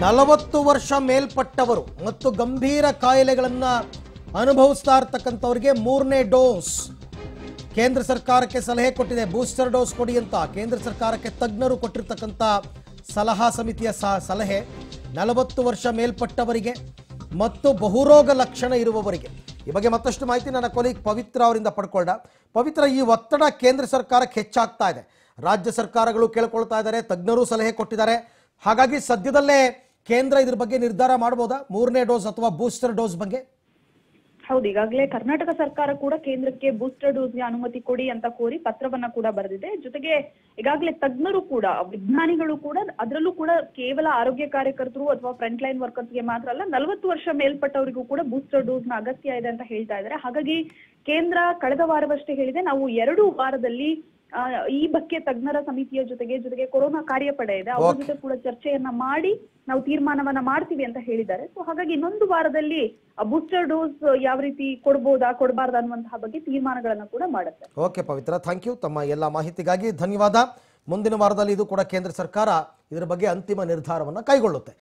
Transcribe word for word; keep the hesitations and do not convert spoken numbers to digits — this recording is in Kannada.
ನಲವತ್ತು ವರ್ಷ ಮೇಲ್ಪಟ್ಟವರು ಮತ್ತು ಗಂಭೀರ ಕಾಯಿಲೆಗಳನ್ನು ಅನುಭವಿಸ್ತಾ ಇರತಕ್ಕಂಥವರಿಗೆ ಮೂರನೇ ಡೋಸ್ ಕೇಂದ್ರ ಸರ್ಕಾರಕ್ಕೆ ಸಲಹೆ ಕೊಟ್ಟಿದೆ. ಬೂಸ್ಟರ್ ಡೋಸ್ ಕೊಡಿ ಅಂತ ಕೇಂದ್ರ ಸರ್ಕಾರಕ್ಕೆ ತಜ್ಞರು ಕೊಟ್ಟಿರ್ತಕ್ಕಂಥ ಸಲಹಾ ಸಮಿತಿಯ ಸಲಹೆ ನಲವತ್ತು ವರ್ಷ ಮೇಲ್ಪಟ್ಟವರಿಗೆ ಮತ್ತು ಬಹುರೋಗ ಲಕ್ಷಣ ಇರುವವರಿಗೆ. ಈ ಬಗ್ಗೆ ಮತ್ತಷ್ಟು ಮಾಹಿತಿ ನನ್ನ ಕೊಲೀಗ್ ಪವಿತ್ರ ಅವರಿಂದ ಪಡ್ಕೊಳ್ಳ. ಪವಿತ್ರ, ಈ ಒತ್ತಡ ಕೇಂದ್ರ ಸರ್ಕಾರಕ್ಕೆ ಹೆಚ್ಚಾಗ್ತಾ ಇದೆ, ರಾಜ್ಯ ಸರ್ಕಾರಗಳು ಕೇಳ್ಕೊಳ್ತಾ ಇದ್ದಾರೆ, ತಜ್ಞರು ಸಲಹೆ ಕೊಟ್ಟಿದ್ದಾರೆ. ಹಾಗಾಗಿ ಸದ್ಯದಲ್ಲೇ ಕೇಂದ್ರ ಇದ್ರ ಬಗ್ಗೆ ನಿರ್ಧಾರ ಮಾಡಬಹುದಾ, ಮೂರನೇ ಡೋಸ್ ಅಥವಾ ಬೂಸ್ಟರ್ ಡೋಸ್ ಬಗ್ಗೆ? ಹೌದು, ಈಗಾಗಲೇ ಕರ್ನಾಟಕ ಸರ್ಕಾರ ಕೂಡ ಕೇಂದ್ರಕ್ಕೆ ಬೂಸ್ಟರ್ ಡೋಸ್ಗೆ ಅನುಮತಿ ಕೊಡಿ ಅಂತ ಕೋರಿ ಪತ್ರವನ್ನ ಕೂಡ ಬರೆದಿದೆ. ಜೊತೆಗೆ ಈಗಾಗಲೇ ತಜ್ಞರು ಕೂಡ, ವಿಜ್ಞಾನಿಗಳು ಕೂಡ, ಅದರಲ್ಲೂ ಕೂಡ ಕೇವಲ ಆರೋಗ್ಯ ಕಾರ್ಯಕರ್ತರು ಅಥವಾ ಫ್ರಂಟ್ ಲೈನ್ ವರ್ಕರ್ಸ್ಗೆ ಮಾತ್ರ ಅಲ್ಲ, ನಲವತ್ತು ವರ್ಷ ಮೇಲ್ಪಟ್ಟವರಿಗೂ ಕೂಡ ಬೂಸ್ಟರ್ ಡೋಸ್ ನ ಅಗತ್ಯ ಇದೆ ಅಂತ ಹೇಳ್ತಾ ಇದ್ದಾರೆ. ಹಾಗಾಗಿ ಕೇಂದ್ರ ಕಳೆದ ವಾರವಷ್ಟೇ ಹೇಳಿದೆ, ನಾವು ಎರಡು ವಾರದಲ್ಲಿ ಈ ಬಗ್ಗೆ ತಜ್ಞರ ಸಮಿತಿಯ ಜೊತೆಗೆ ಜೊತೆಗೆ ಕೊರೋನಾ ಕಾರ್ಯಪಡೆ ಇದೆ, ಅವ್ರ ಜೊತೆ ಕೂಡ ಚರ್ಚೆಯನ್ನ ಮಾಡಿ ನಾವು ತೀರ್ಮಾನವನ್ನ ಮಾಡ್ತೀವಿ ಅಂತ ಹೇಳಿದ್ದಾರೆ. ಸೊ ಹಾಗಾಗಿ ಇನ್ನೊಂದು ವಾರದಲ್ಲಿ ಬೂಸ್ಟರ್ ಡೋಸ್ ಯಾವ ರೀತಿ ಕೊಡ್ಬೋದಾ ಕೊಡಬಾರ್ದಾ ಅನ್ನುವಂತಹ ಬಗ್ಗೆ ತೀರ್ಮಾನಗಳನ್ನ ಕೂಡ ಮಾಡುತ್ತೆ. Okay Pavitra, thank you. ತಮ್ಮ ಎಲ್ಲ ಮಾಹಿತಿಗಾಗಿ ಧನ್ಯವಾದ. ಮುಂದಿನ ವಾರದಲ್ಲಿ ಇದು ಕೂಡ ಕೇಂದ್ರ ಸರ್ಕಾರ ಇದರ ಬಗ್ಗೆ ಅಂತಿಮ ನಿರ್ಧಾರವನ್ನು ಕೈಗೊಳ್ಳುತ್ತೆ.